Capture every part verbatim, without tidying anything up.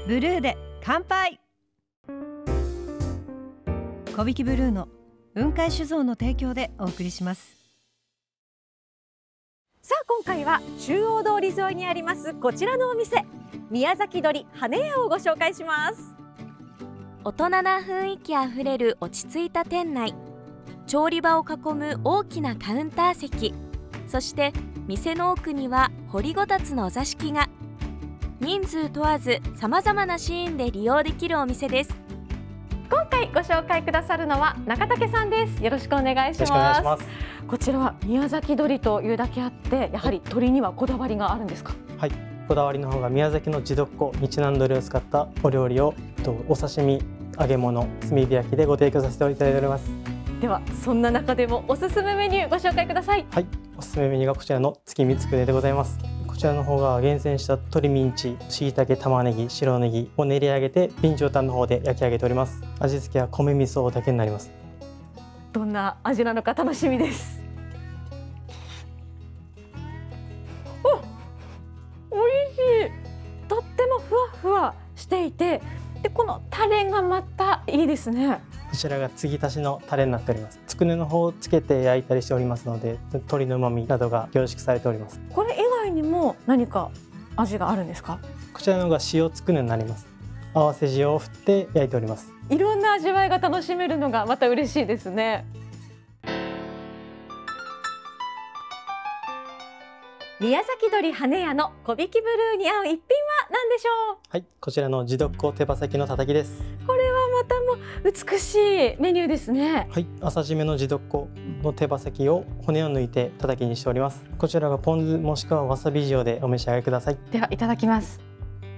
ブルーで乾杯。小引ブルーの雲海酒造の提供でお送りします。 さあ今回は中央通り沿いにありますこちらのお店、宮崎鶏羽屋をご紹介します。 大人な雰囲気あふれる落ち着いた店内、調理場を囲む大きなカウンター席、そして店の奥には掘りごたつのお座敷が。人数問わずさまざまなシーンで利用できるお店です。 今回ご紹介くださるのは中武さんです。よろしくお願いします。こちらは宮崎鶏というだけあって、やはり鶏にはこだわりがあるんですか？ はい、こだわりの方が宮崎の地どっこ日南鶏を使ったお料理をお刺身、揚げ物、炭火焼きでご提供させていただいております。 ではそんな中でもおすすめメニューご紹介ください。 はい、おすすめメニューがこちらの月見つくねでございます。こちらの方が厳選した鶏ミンチ、椎茸、玉ねぎ、白ネギを練り上げて備長炭の方で焼き上げております。味付けは米味噌だけになります。 どんな味なのか楽しみです。お、おいしい。とってもふわふわしていて、でこのタレがまたいいですね。 こちらが継ぎ足しのタレになっております。つくねの方をつけて焼いたりしておりますので、鶏の旨味などが凝縮されております。 これ以外にも何か味があるんですか？ こちらのが塩つくねになります。合わせ塩を振って焼いております。 いろんな味わいが楽しめるのがまた嬉しいですね。宮崎鶏羽屋の小引ブルーに合う一品は何でしょう？ はい、こちらの地どっこ手羽先のたたきです。 これはまたも美しいメニューですね。 はい、朝締めの地どっこの手羽先を骨を抜いてたたきにしております。こちらがポン酢もしくはわさび塩でお召し上がりください。 ではいただきます。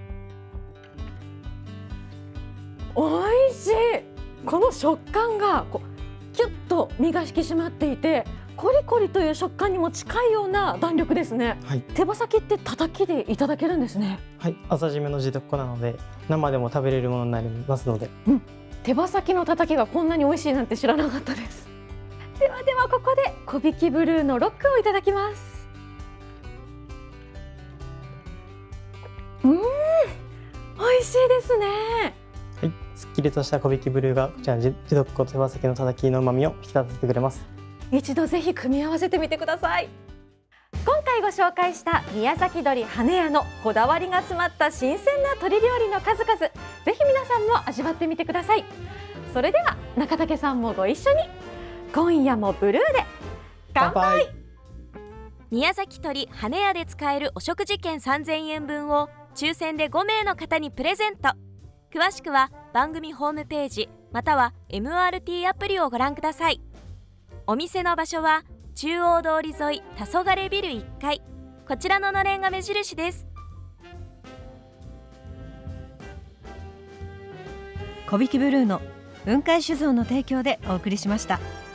おいしい。この食感がこうキュッと身が引き締まっていて、コリコリという食感にも近いような弾力ですね。はい、手羽先ってたたきでいただけるんですね。 はい、朝締めの地どっこなので生でも食べれるものになりますので、 うん、手羽先のたたきがこんなに美味しいなんて知らなかったです。ではではここで小引ブルーのロックをいただきます。うん、美味しいですね。 はい、すっきりとした小引ブルーがこちら地どっこ手羽先のたたきの旨味を引き立ててくれます。 一度ぜひ組み合わせてみてください。今回ご紹介した宮崎鶏羽屋のこだわりが詰まった新鮮な鶏料理の数々、ぜひ皆さんも味わってみてください。それでは中武さんもご一緒に、今夜もブルーで乾杯。 宮崎鶏羽屋で使えるお食事券さんぜんえんぶんを抽選でごめいの方にプレゼント。詳しくは番組ホームページまたは エムアールティー アプリをご覧ください。お店の場所は中央通り沿い黄昏ビルいっかい、こちらののれんが目印です。 小引ブルーの雲海酒造の提供でお送りしました。